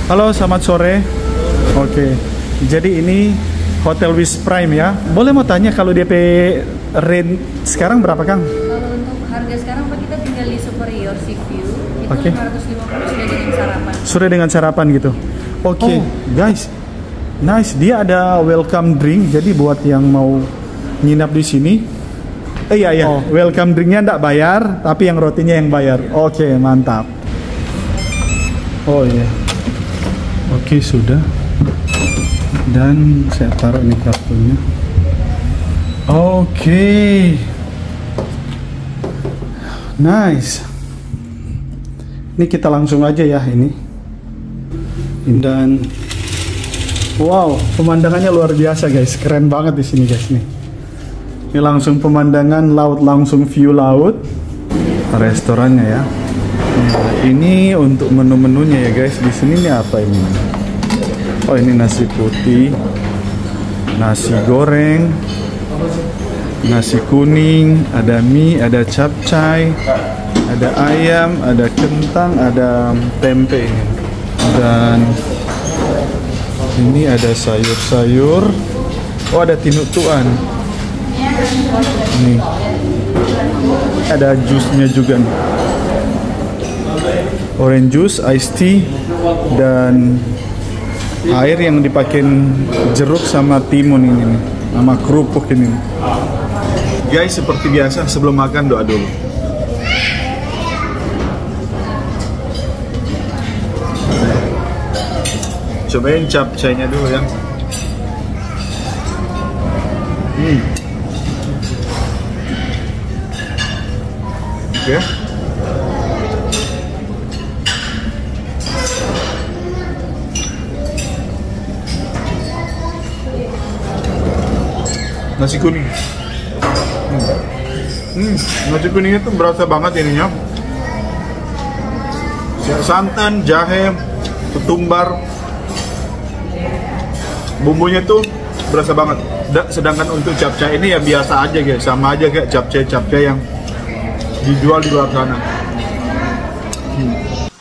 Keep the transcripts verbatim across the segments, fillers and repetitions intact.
Halo, selamat sore. Oke, jadi ini Hotel Wis Prime ya. Boleh mau tanya kalau D P rent sekarang berapa, Kang? Kalau untuk harga sekarang Pak, kita tinggal di Superior Sea View itu Oke. lima ratus lima puluh sudah dengan sarapan. Sudah dengan sarapan gitu. Oke, Oh. guys. Nice, dia ada welcome drink. Jadi buat yang mau nginap di sini, eh iya iya, Oh. welcome drinknya enggak bayar, tapi yang rotinya yang bayar. Oke, mantap. Oh iya. Oke, sudah. Dan saya taruh ini kartunya. Oke. Nice. Ini kita langsung aja ya ini. Dan wow, pemandangannya luar biasa guys. Keren banget di sini guys nih. Ini langsung pemandangan laut, langsung view laut. Restorannya ya. Nah, ini untuk menu-menunya ya guys. Di sini nih apa ini? Oh, ini nasi putih, nasi goreng, nasi kuning, ada mie, ada capcay, ada ayam, ada kentang, ada tempe ini. Dan ini ada sayur-sayur. Oh, ada tinutuan. Nih. Ada jusnya juga nih. Orange juice, iced tea, dan air yang dipakai jeruk sama timun ini nih, sama kerupuk ini nih. Guys, seperti biasa sebelum makan doa dulu. Cobain capcaynya dulu ya. Hmm. Oke. Okay. Nasi kuning. Hmm. Hmm, nasi kuningnya tuh berasa banget ininya. Santan, jahe, ketumbar. Bumbunya tuh berasa banget. Sedangkan untuk capcay ini ya biasa aja guys, sama aja kayak capcay-capcay yang dijual di luar sana. Hmm.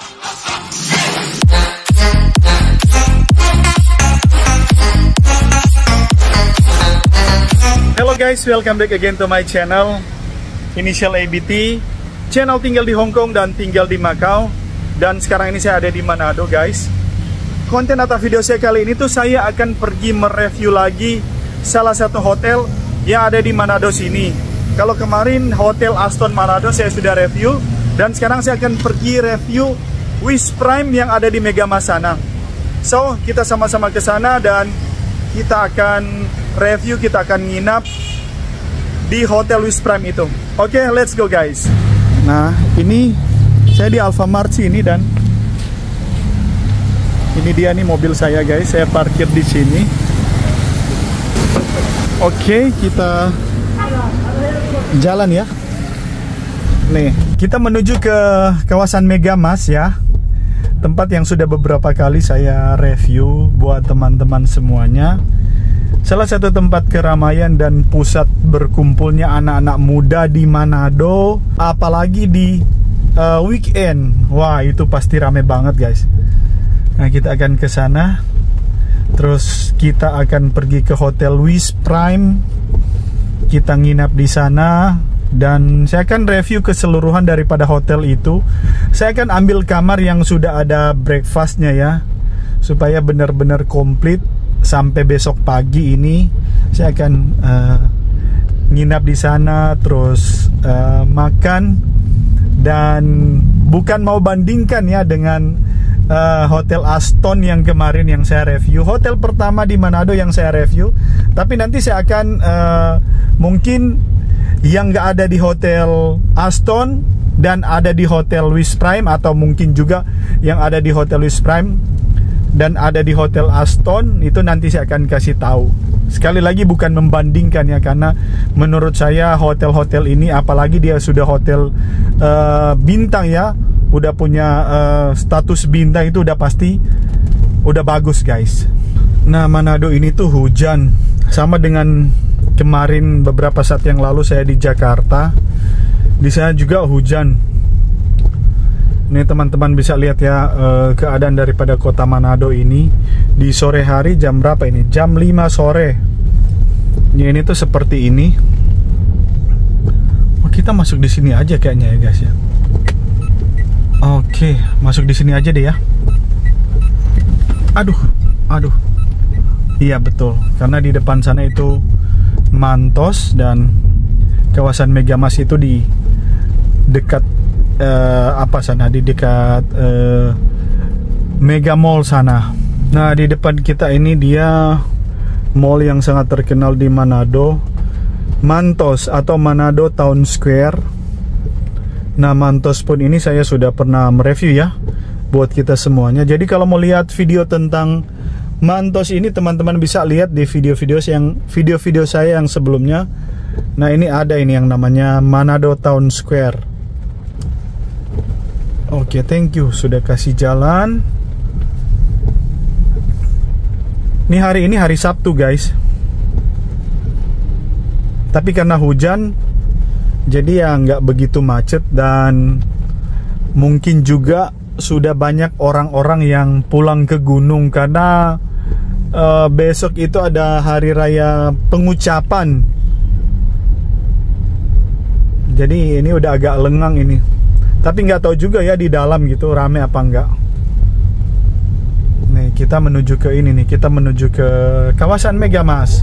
Hello guys, welcome back again to my channel Initial A B T, channel tinggal di Hong Kong dan tinggal di Macau. Dan sekarang ini saya ada di Manado guys. Konten atau video saya kali ini tuh saya akan pergi mereview lagi salah satu hotel yang ada di Manado sini. Kalau kemarin Hotel Aston Manado saya sudah review, dan sekarang saya akan pergi review Wis Prime yang ada di Megamas sana. So, kita sama-sama ke sana dan kita akan review, kita akan nginap di Hotel Wis Prime itu. Oke, okay, let's go guys. Nah, ini saya di Alfamart sini dan ini dia nih mobil saya guys. Saya parkir di sini. Oke, okay, kita jalan ya. Nih, kita menuju ke kawasan Megamas ya. Tempat yang sudah beberapa kali saya review buat teman-teman semuanya. Salah satu tempat keramaian dan pusat berkumpulnya anak-anak muda di Manado, apalagi di uh, weekend. Wah, itu pasti rame banget guys. Nah, kita akan ke sana. Terus kita akan pergi ke Hotel Wis Prime. Kita nginap di sana dan saya akan review keseluruhan daripada hotel itu. Saya akan ambil kamar yang sudah ada breakfastnya ya, supaya benar-benar komplit. Sampai besok pagi ini saya akan uh, nginap di sana, terus uh, makan, dan bukan mau bandingkan ya dengan uh, Hotel Aston yang kemarin yang saya review, hotel pertama di Manado yang saya review. Tapi nanti saya akan uh, mungkin yang nggak ada di Hotel Aston dan ada di Hotel Wis Prime, atau mungkin juga yang ada di Hotel Wis Prime dan ada di Hotel Aston, itu nanti saya akan kasih tahu. Sekali lagi bukan membandingkan ya, karena menurut saya hotel-hotel ini, apalagi dia sudah hotel uh, bintang ya, udah punya uh, status bintang, itu udah pasti udah bagus guys. Nah, Manado ini tuh hujan, sama dengan kemarin beberapa saat yang lalu saya di Jakarta. Di sana juga hujan. Ini teman-teman bisa lihat ya uh, keadaan daripada kota Manado ini di sore hari. Jam berapa ini? Jam lima sore. Ya, ini tuh seperti ini. Oh, kita masuk di sini aja kayaknya ya guys ya. Oke, masuk di sini aja deh ya. Aduh, aduh. Iya betul, karena di depan sana itu Mantos dan kawasan Megamas itu di dekat Uh, apa sana di dekat uh, Mega Mall sana. Nah, di depan kita ini dia mall yang sangat terkenal di Manado, Mantos atau Manado Town Square. Nah, Mantos pun ini saya sudah pernah mereview ya buat kita semuanya. Jadi kalau mau lihat video tentang Mantos ini, teman-teman bisa lihat di video-video yang video-video saya yang sebelumnya. Nah, ini ada ini yang namanya Manado Town Square. Oke, okay, thank you sudah kasih jalan. Ini hari ini hari Sabtu guys. Tapi karena hujan, jadi ya nggak begitu macet dan mungkin juga sudah banyak orang-orang yang pulang ke gunung karena uh, besok itu ada hari raya pengucapan. Jadi ini udah agak lengang ini. Tapi nggak tahu juga ya di dalam gitu rame apa enggak. Nih kita menuju ke ini nih, kita menuju ke kawasan Megamas.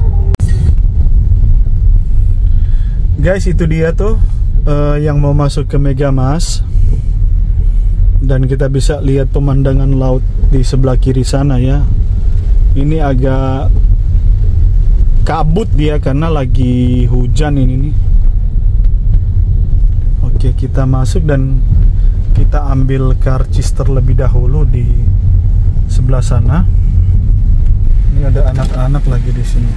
Guys, itu dia tuh uh, yang mau masuk ke Megamas. Dan kita bisa lihat pemandangan laut di sebelah kiri sana ya. Ini agak kabut dia karena lagi hujan ini nih. Oke, kita masuk dan kita ambil karcis terlebih dahulu di sebelah sana. Ini ada anak-anak lagi di sini.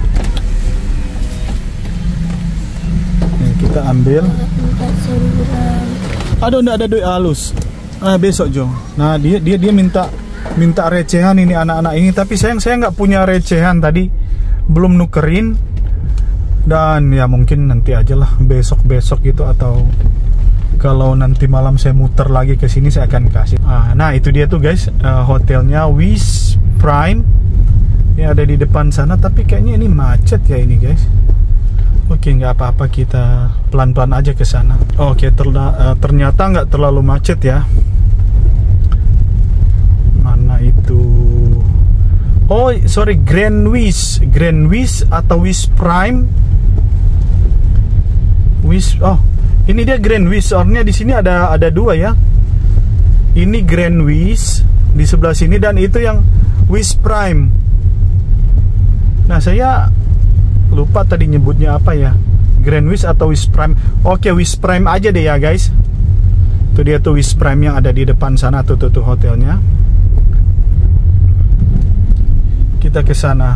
Nih, kita ambil. Aduh, enggak ada duit halus. Ah, besok Jo. Nah, dia dia dia minta minta recehan ini anak-anak ini, tapi sayang saya nggak punya recehan tadi, belum nukerin. Dan ya mungkin nanti aja lah, besok-besok gitu atau kalau nanti malam saya muter lagi ke sini saya akan kasih. Ah, nah itu dia tuh guys, uh, hotelnya Wish Prime yang ada di depan sana. Tapi kayaknya ini macet ya ini guys. Oke, nggak apa-apa, kita pelan-pelan aja ke sana. Oke, uh, ternyata nggak terlalu macet ya. Mana itu? Oh sorry, Grand Wish, Grand Wish atau Wish Prime. Wish, oh. Ini dia Grand Wish, soalnya di sini ada ada dua ya. Ini Grand Wish di sebelah sini dan itu yang Wish Prime. Nah, saya lupa tadi nyebutnya apa ya. Grand Wish atau Wish Prime. Oke, Wish Prime aja deh ya, guys. Itu dia tuh Wish Prime yang ada di depan sana tuh tuh, tuh hotelnya. Kita ke sana.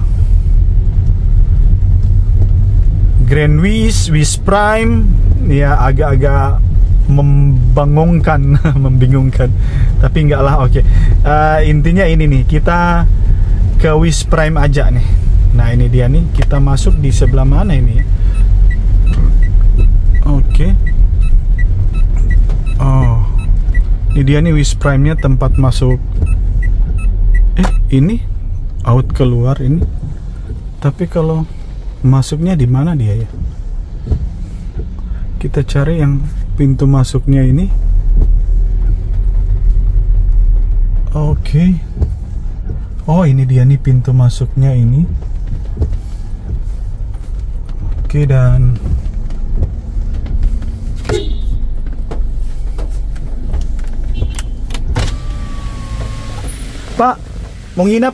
Grand Wish, Wish Prime, ya agak-agak membangongkan, membingungkan. Tapi enggak lah, oke. Okay. Uh, intinya ini nih, kita ke Wish Prime aja nih. Nah ini dia nih, kita masuk di sebelah mana ini? Oke. Okay. Oh, ini dia nih Wish Prime-nya, tempat masuk. Eh, ini out keluar ini. Tapi kalau masuknya di mana dia ya? Kita cari yang pintu masuknya ini. Oke. Okay. Oh, ini dia nih pintu masuknya ini. Oke, okay, dan Pak, mau nginap?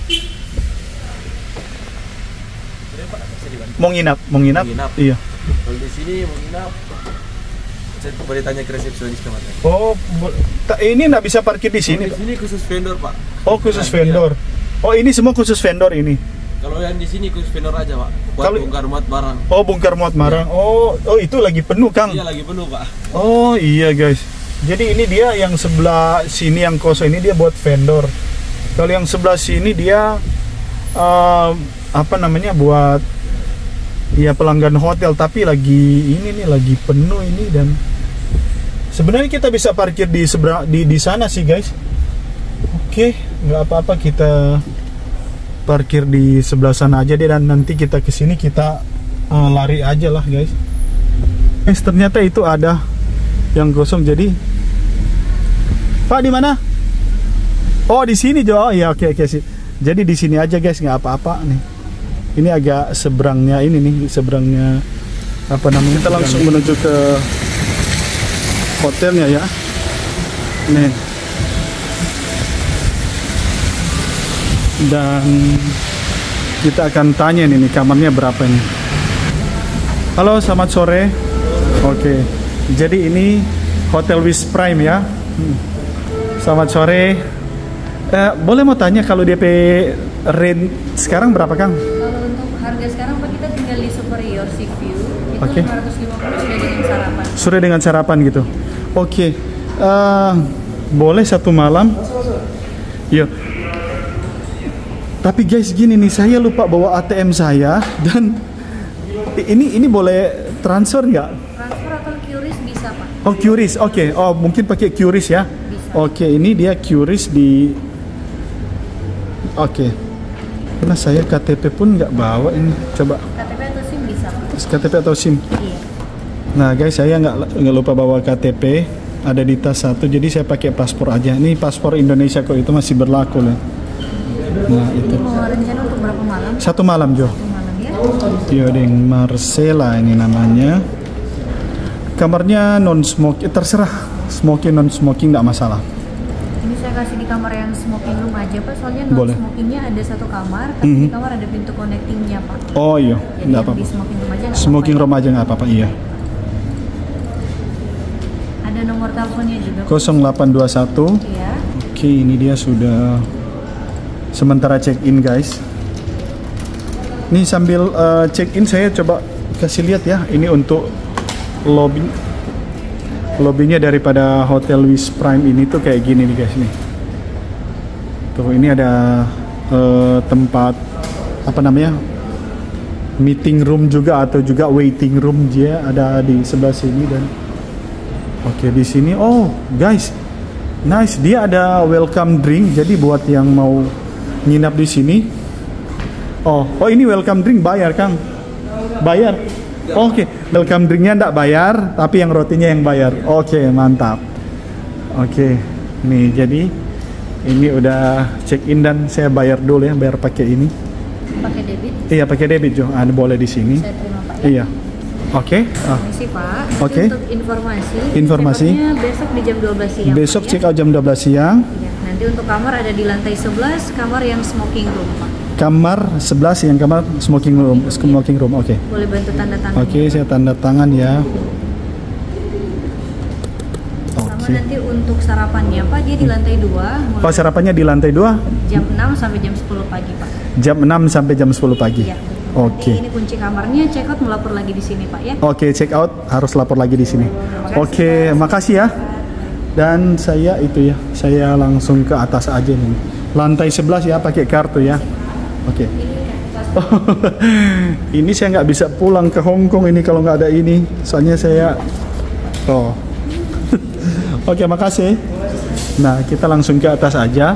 Mau nginap, mau nginap? Mau nginap. Iya. Kalau di sini mau nginap, saya boleh tanya ke resepsionis kemarin. Oh, ini nggak bisa parkir di sini? Oh, di sini khusus vendor, Pak. Oh, khusus nah, vendor. Iya. Oh, ini semua khusus vendor ini? Kalau yang di sini khusus vendor aja, Pak. Buat Kalo... bongkar muat barang. Oh, bongkar muat barang. Iya. Oh, oh itu lagi penuh, Kang? Iya, lagi penuh, Pak. Oh, iya, guys. Jadi ini dia yang sebelah sini yang kosong ini dia buat vendor. Kalau yang sebelah sini dia uh, apa namanya buat ya pelanggan hotel, tapi lagi ini nih lagi penuh ini dan Sebenarnya kita bisa parkir di seberang di di sana sih guys. Oke, nggak apa-apa kita parkir di sebelah sana aja deh, dan nanti kita ke sini kita uh, lari aja lah guys. Eh, ternyata itu ada yang kosong, jadi Pak di mana? Oh di sini Jo. Oh ya, oke oke sih. Jadi di sini aja guys, nggak apa-apa nih. Ini agak seberangnya ini nih, seberangnya apa namanya? Kita langsung menuju ke hotelnya ya. Nih. Dan kita akan tanya nih, nih kamarnya berapa ini. Halo, selamat sore. Oke. Jadi ini Hotel Wish Prime ya. Hmm. Selamat sore. Eh, boleh mau tanya kalau D P rent sekarang berapa Kang? Kalau untuk harga sekarang Pak, kita tinggal di Superior Sea View itu Oke. lima ratus lima puluh sudah dengan sarapan. Sudah dengan sarapan gitu. Oke. Uh, boleh satu malam? Iya. Tapi guys gini nih, saya lupa bawa A T M saya, dan ini ini boleh transfer nggak? Transfer atau Q R I S bisa Pak. Oh Q R I S, oke. Okay. Oh mungkin pakai Q R I S ya? Bisa. Oke, okay, ini dia Q R I S di. Oke. Okay. Karena saya K T P pun nggak bawa ini. Coba. K T P atau SIM bisa Pak. K T P atau SIM? Iya. Nah guys, saya nggak nggak lupa bawa K T P. Ada di tas satu, jadi saya pakai paspor aja. Ini paspor Indonesia kok, itu masih berlaku loh. Nah itu. Ini mau rencana untuk berapa malam? Satu malam Jo. Satu malam ya. Building Marcella ini namanya. Kamarnya non smoking, terserah smoking non smoking nggak masalah. Ini saya kasih di kamar yang smoking room aja Pak, soalnya non Boleh. smokingnya ada satu kamar, tapi Mhm. di kamar ada pintu connectingnya Pak. Oh iya, Jadi nggak yang apa-apa. di smoking room aja nggak Smoking apa-apa, room ya. aja nggak apa-apa, iya. Ada nomor teleponnya juga. nol delapan dua satu. Iya. Oke, ini dia sudah sementara check in guys. Nih sambil uh, check in saya coba kasih lihat ya. Ini untuk lobby. Lobbynya daripada Hotel Wish Prime ini tuh kayak gini nih guys nih. Tuh ini ada uh, tempat apa namanya? Meeting room juga atau juga waiting room, dia ada di sebelah sini. Dan oke di sini, oh guys, nice, dia ada welcome drink. Jadi buat yang mau nginap di sini, oh oh ini welcome drink bayar Kang, bayar. Oh, oke, welcome drinknya enggak bayar, tapi yang rotinya yang bayar. Oke mantap. Oke, nih jadi ini udah check in dan saya bayar dulu ya, bayar pakai ini. Pakai debit. Iya pakai debit Jo, ah, boleh di sini. Saya terima Pak ya. Iya. Oke. Ah. Permisi Pak. Nanti Oke. Untuk informasi. Informasi. check-outnya besok di jam dua belas siang. Besok Pak, check ya. out jam dua belas siang. Iya. Nanti untuk kamar ada di lantai sebelas, kamar yang smoking room Pak. Kamar sebelas yang kamar smoking room, smoking room. Oke. Boleh bantu tanda tangan. Oke, saya tanda tangan ya. Sama Oke. nanti untuk sarapannya Pak, dia di lantai dua. mulai Pak sarapannya di lantai dua jam enam sampai jam sepuluh pagi Pak. jam enam sampai jam sepuluh pagi. Iya. Oke. Nanti ini kunci kamarnya, check out melapor lagi di sini Pak ya. Oke, check out harus lapor lagi di sini. Oke, makasih ya. Dan saya itu ya, saya langsung ke atas aja nih. Lantai sebelas ya, pakai kartu ya. Oke. Ini saya nggak bisa pulang ke Hong Kong ini kalau nggak ada ini. Soalnya saya, oh. Oke, makasih. Nah, kita langsung ke atas aja.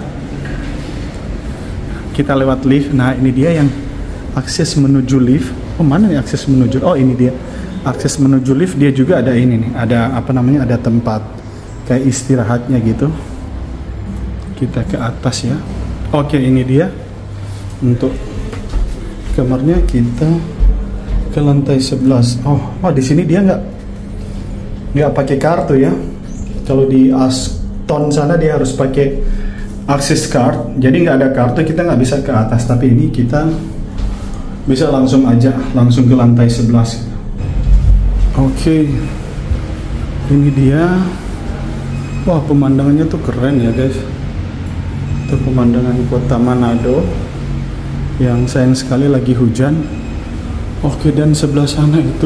Kita lewat lift. Nah, ini dia yang akses menuju lift. Oh, mana nih akses menuju? Oh, ini dia. Akses menuju lift, dia juga ada ini nih. Ada apa namanya? Ada tempat kayak istirahatnya gitu. Kita ke atas ya. Oke, ini dia. Untuk kamarnya kita ke lantai sebelas. Oh, oh di sini dia nggak nggak pakai kartu ya. Kalau di Aston sana dia harus pakai access card. Jadi nggak ada kartu, kita nggak bisa ke atas. Tapi ini kita bisa langsung aja, langsung ke lantai sebelas. Oke, ini dia. Wah, pemandangannya tuh keren ya guys. Itu pemandangan kota Manado. Yang sayang sekali lagi hujan. Oke, dan sebelah sana itu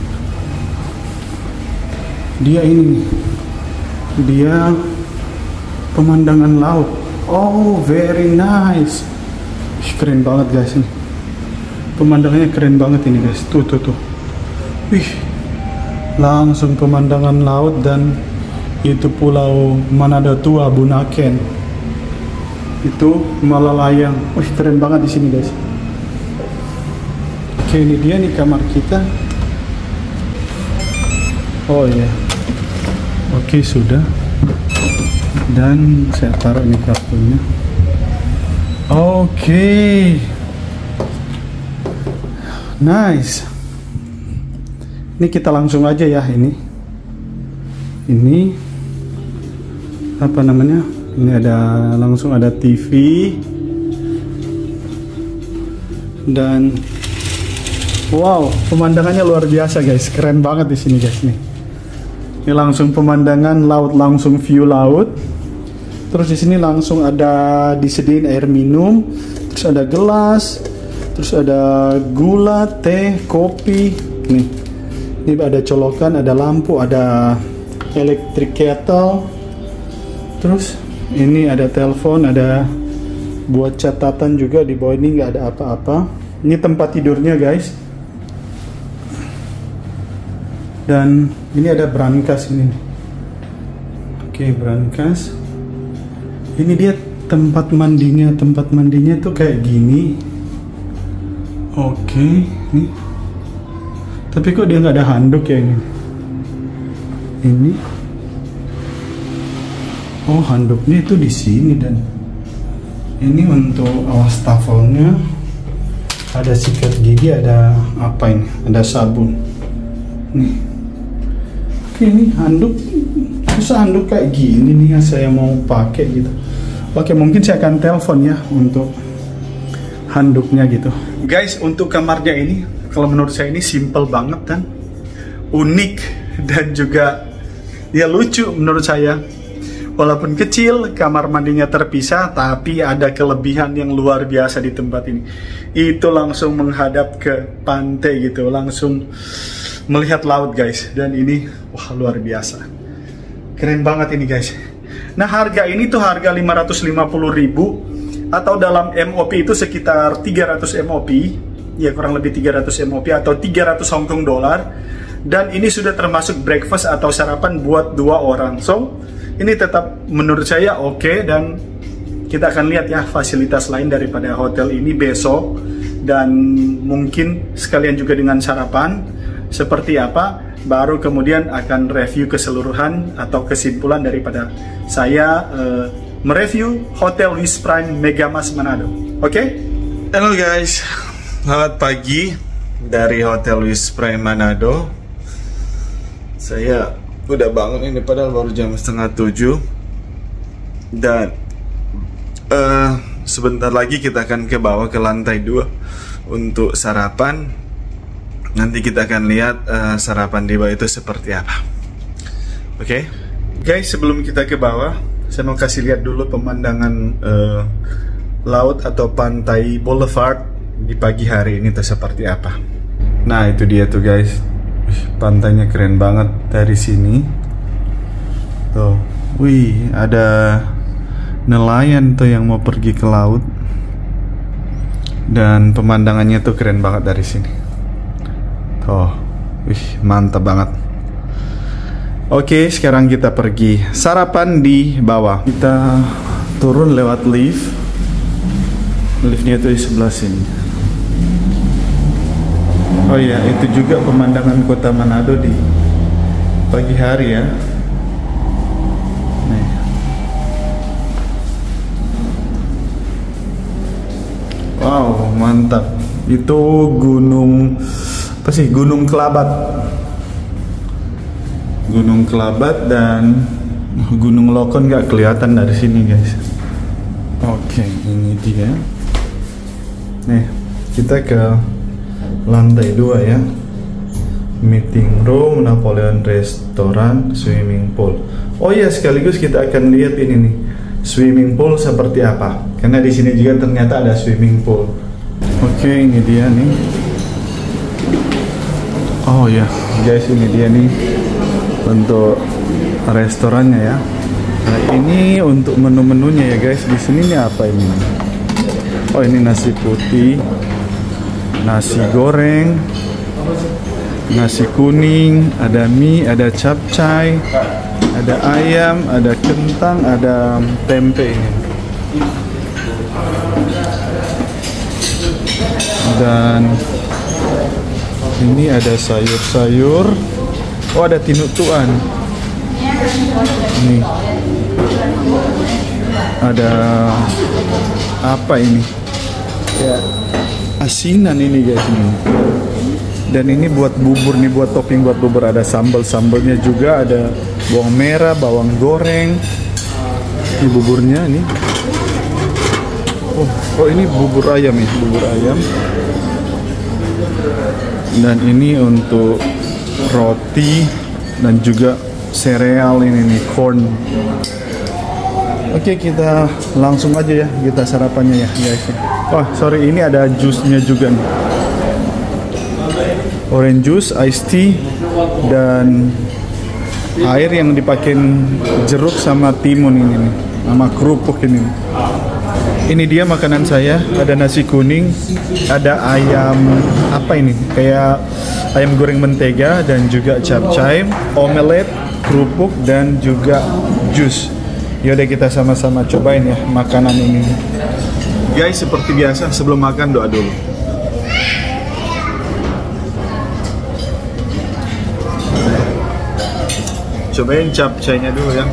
dia ini nih. Dia pemandangan laut. Oh, very nice. Ih, keren banget guys ini. Pemandangannya keren banget ini guys. Tuh tuh tuh. Wih. Langsung pemandangan laut, dan Itu Pulau Manado Tua, Bunaken. Itu Malalayang. Wih, keren banget di sini, guys. Oke, ini dia nih kamar kita. Oh iya. Oke, sudah. Dan saya taruh ini kartunya. Oke. Nice. Ini kita langsung aja ya ini. Ini apa namanya? Ini ada langsung ada T V dan wow, pemandangannya luar biasa, guys. Keren banget di sini, guys, nih. Ini langsung pemandangan laut, langsung view laut. Terus di sini langsung ada disediain air minum, terus ada gelas, terus ada gula, teh, kopi. Nih. Ini ada colokan, ada lampu, ada electric kettle. Terus ini ada telepon, ada buat catatan juga. Di bawah ini nggak ada apa-apa. Ini tempat tidurnya, guys. Dan ini ada brankas ini. Oke, brankas. Ini dia tempat mandinya. Tempat mandinya tuh kayak gini. Oke, nih. Tapi kok dia nggak ada handuk ya ini? Ini. Oh, handuknya itu di sini dan ini untuk wastafelnya. Ada sikat gigi, ada apa ini? Ada sabun. Nih. Oke, ini handuk. Masa handuk kayak gini nih yang saya mau pakai gitu. Oke, mungkin saya akan telepon ya untuk handuknya gitu. Guys, untuk kamarnya ini, kalau menurut saya ini simple banget kan, unik dan juga ya lucu menurut saya. Walaupun kecil, kamar mandinya terpisah, tapi ada kelebihan yang luar biasa di tempat ini. Itu langsung menghadap ke pantai gitu, langsung melihat laut, guys. Dan ini wah, luar biasa. Keren banget ini, guys. Nah, harga ini tuh harga lima ratus lima puluh ribu atau dalam M O P itu sekitar tiga ratus M O P. Ya, kurang lebih tiga ratus M O P atau tiga ratus Hong Kong dollar. Dan ini sudah termasuk breakfast atau sarapan buat dua orang. So, ini tetap menurut saya oke okay, dan kita akan lihat ya fasilitas lain daripada hotel ini besok dan mungkin sekalian juga dengan sarapan seperti apa, baru kemudian akan review keseluruhan atau kesimpulan daripada saya uh, mereview Hotel Louis Prime Megamas Manado. Oke? Okay? Halo guys, selamat pagi dari Hotel Louis Prime Manado. Saya udah bangun ini padahal baru jam setengah tujuh dan uh, sebentar lagi kita akan ke bawah ke lantai dua untuk sarapan. Nanti kita akan lihat uh, sarapan di bawah itu seperti apa. Oke, okay? Guys, sebelum kita ke bawah, saya mau kasih lihat dulu pemandangan uh, laut atau pantai Boulevard di pagi hari ini tuh seperti apa. Nah, itu dia tuh guys. Pantainya keren banget dari sini. Tuh, wih, ada nelayan tuh yang mau pergi ke laut. Dan pemandangannya tuh keren banget dari sini. Tuh, wih, mantap banget. Oke, sekarang kita pergi sarapan di bawah. Kita turun lewat lift. Liftnya tuh di sebelah sini. Oh iya, itu juga pemandangan kota Manado di pagi hari ya. Nih. Wow, mantap. Itu gunung apa sih? Gunung Kelabat. Gunung Kelabat dan Gunung Lokon nggak kelihatan dari sini guys. Oke, ini dia. Nih, kita ke lantai dua ya, meeting room, Napoleon restoran, swimming pool. Oh iya, sekaligus kita akan lihat ini nih, swimming pool seperti apa. Karena di sini juga ternyata ada swimming pool. Oke, ini dia nih. Oh ya, guys, ini dia nih untuk restorannya ya. Nah, ini untuk menu-menunya ya guys. Di sini nih apa ini? Oh, ini nasi putih, nasi goreng, nasi kuning, ada mie, ada capcay, Ada ayam, ada kentang, ada tempe ini. Dan ini ada sayur-sayur. Oh, ada tinutuan. Ini ada apa ini? Ya, asinan ini guys ini. Dan ini buat bubur nih, buat topping buat bubur. Ada sambal-sambalnya juga, ada bawang merah, bawang goreng. Ini buburnya nih. Oh, oh ini bubur ayam nih, bubur ayam. Dan ini untuk roti dan juga sereal ini nih, corn. Oke, kita langsung aja ya, kita sarapannya ya guys. Oh sorry, ini ada jusnya juga nih. Orange juice, iced tea, dan air yang dipakai jeruk sama timun ini nih, sama kerupuk ini. Ini dia makanan saya, ada nasi kuning, ada ayam apa ini? Kayak ayam goreng mentega dan juga capcay, omelet, kerupuk dan juga jus. Yaudah kita sama-sama cobain ya makanan ini. Guys, seperti biasa sebelum makan doa dulu. Cobain capcaynya dulu ya.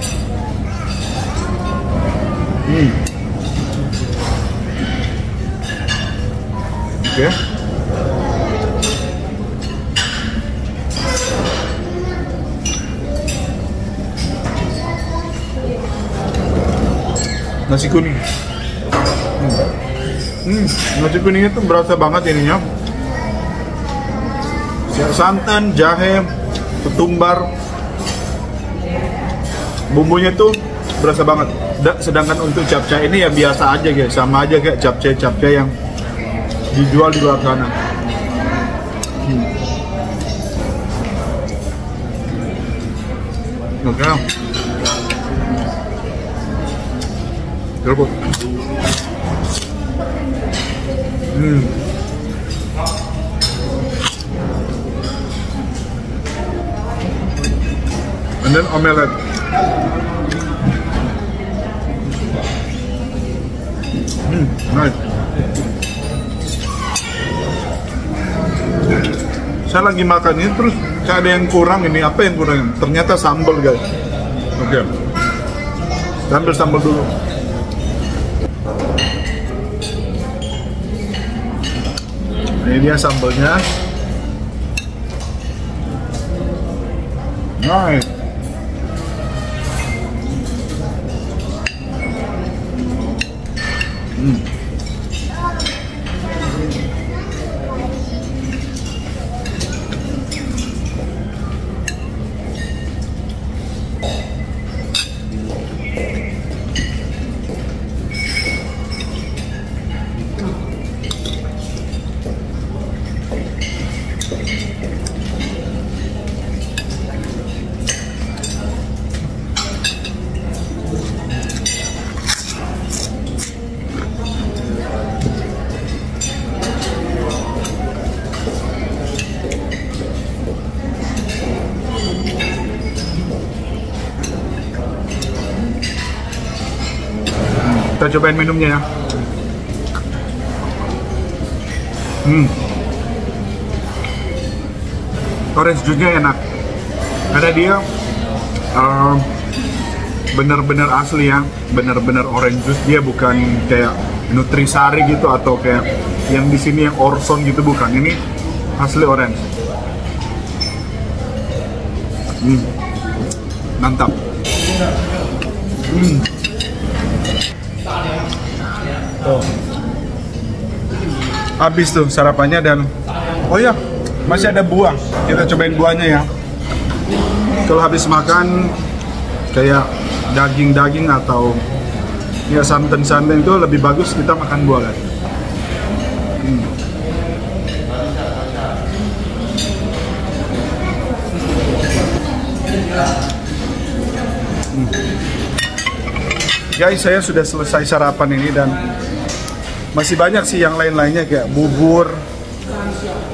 Hmm. Oke. Okay. Nasi kuning. Hmm. Hmm, nasi kuningnya tuh berasa banget ininya. Santan, jahe, ketumbar. Bumbunya tuh berasa banget. Sedangkan untuk capcay ini ya biasa aja guys, sama aja kayak capcay-capcay yang dijual di luar sana. Hmm. Oke. Okay. Kerupuk. Hmm. And then omelette. Hmm, nice. Saya lagi makan ini terus kayak ada yang kurang ini. Apa yang kurang? Ternyata sambal guys. Oke. Okay. Ambil sambal dulu. Ini dia sambalnya. Nice. Hmm. Kita cobain minumnya ya. Hmm. Orange juice-nya enak. Karena dia uh, bener-bener asli ya, bener-bener orange juice. Dia bukan kayak nutrisari gitu atau kayak yang di sini yang Orson gitu, bukan. Ini asli orange. Hmm. Mantap. Hmm. Oh. Habis tuh sarapannya dan oh ya, masih ada buah. Kita cobain buahnya ya. Kalau habis makan kayak daging-daging atau ya santan-santan itu lebih bagus kita makan buah kan. Hmm. Hmm. Guys, saya sudah selesai sarapan ini dan masih banyak sih yang lain-lainnya kayak bubur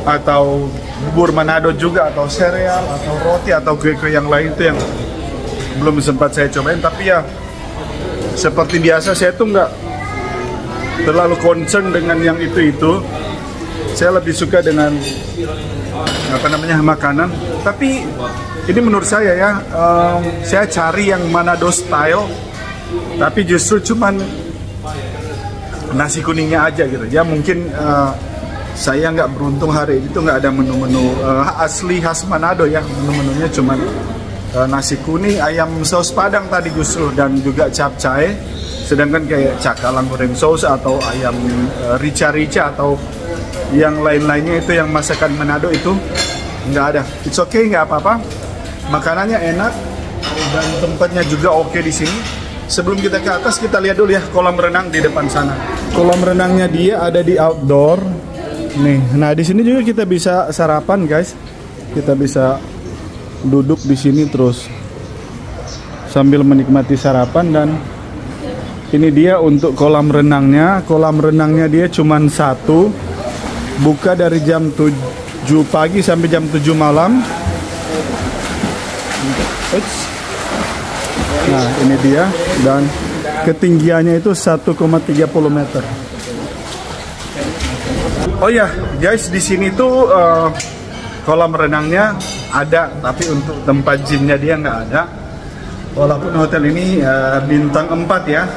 atau bubur Manado juga atau sereal atau roti atau kue-kue yang lain itu yang belum sempat saya cobain, tapi ya seperti biasa saya tuh nggak terlalu concern dengan yang itu-itu. Saya lebih suka dengan apa namanya makanan. Tapi ini menurut saya ya, um, saya cari yang Manado style, tapi justru cuman nasi kuningnya aja gitu. Ya mungkin uh, saya nggak beruntung hari itu nggak ada menu-menu uh, asli khas Manado ya. Menu-menunya cuman uh, nasi kuning, ayam saus padang tadi justru, dan juga capcay. Sedangkan kayak cakalang goreng saus atau ayam uh, rica-rica atau yang lain-lainnya itu yang masakan Manado itu nggak ada. It's okay, nggak apa-apa. Makanannya enak dan tempatnya juga oke di sini. Sebelum kita ke atas, kita lihat dulu ya kolam renang di depan sana. Kolam renangnya dia ada di outdoor. Nih, nah di sini juga kita bisa sarapan guys. Kita bisa duduk di sini terus sambil menikmati sarapan. Dan ini dia untuk kolam renangnya. Kolam renangnya dia cuman satu. Buka dari jam tujuh pagi sampai jam tujuh malam. Nah, ini dia, dan ketinggiannya itu satu koma tiga nol meter. Oh ya, guys, di sini tuh uh, kolam renangnya ada, tapi untuk tempat gymnya dia nggak ada. Walaupun hotel ini uh, bintang empat ya.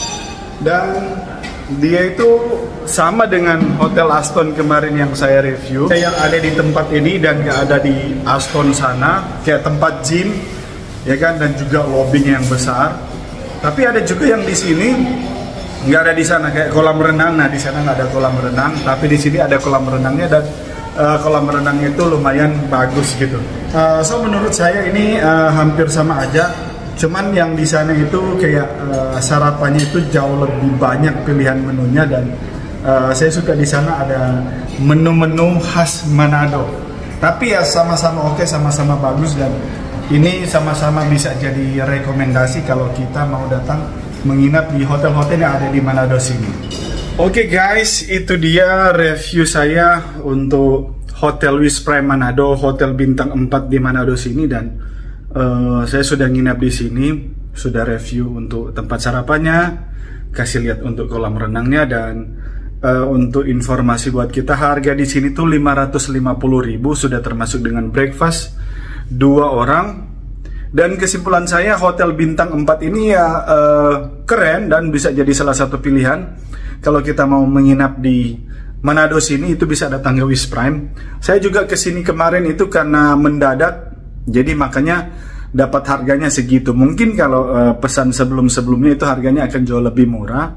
Dan dia itu sama dengan Hotel Aston kemarin yang saya review. Yang ada di tempat ini dan nggak ada di Aston sana, kayak tempat gym, ya kan, dan juga lobby yang besar. Tapi ada juga yang di sini nggak ada di sana, kayak kolam renang. Nah, di sana nggak ada kolam renang, tapi di sini ada kolam renangnya, dan uh, kolam renangnya itu lumayan bagus gitu. Uh, so menurut saya ini uh, hampir sama aja. Cuman yang di sana itu kayak uh, sarapannya itu jauh lebih banyak pilihan menunya, dan uh, saya suka di sana ada menu-menu khas Manado. Tapi ya sama-sama oke, sama-sama bagus, dan ini sama-sama bisa jadi rekomendasi kalau kita mau datang menginap di hotel-hotel yang ada di Manado sini. Oke guys, itu dia review saya untuk Hotel Wisprime Manado, hotel bintang empat di Manado sini. Dan Uh, saya sudah nginap di sini, sudah review untuk tempat sarapannya, kasih lihat untuk kolam renangnya, dan uh, untuk informasi buat kita, harga di sini tuh lima ratus lima puluh ribu, sudah termasuk dengan breakfast dua orang. Dan kesimpulan saya, hotel bintang empat ini ya uh, keren dan bisa jadi salah satu pilihan kalau kita mau menginap di Manado sini. Itu bisa datang ke Wisprime. Saya juga kesini kemarin itu karena mendadak, jadi makanya dapat harganya segitu. Mungkin kalau uh, pesan sebelum-sebelumnya itu harganya akan jauh lebih murah.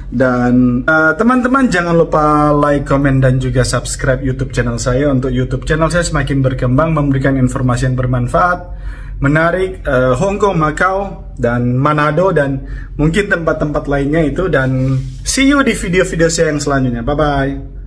Dan teman-teman uh, jangan lupa like, comment, dan juga subscribe YouTube channel saya. Untuk YouTube channel saya semakin berkembang, memberikan informasi yang bermanfaat, menarik, uh, Hong Kong, Macau, dan Manado, dan mungkin tempat-tempat lainnya itu. Dan see you di video-video saya yang selanjutnya. Bye-bye.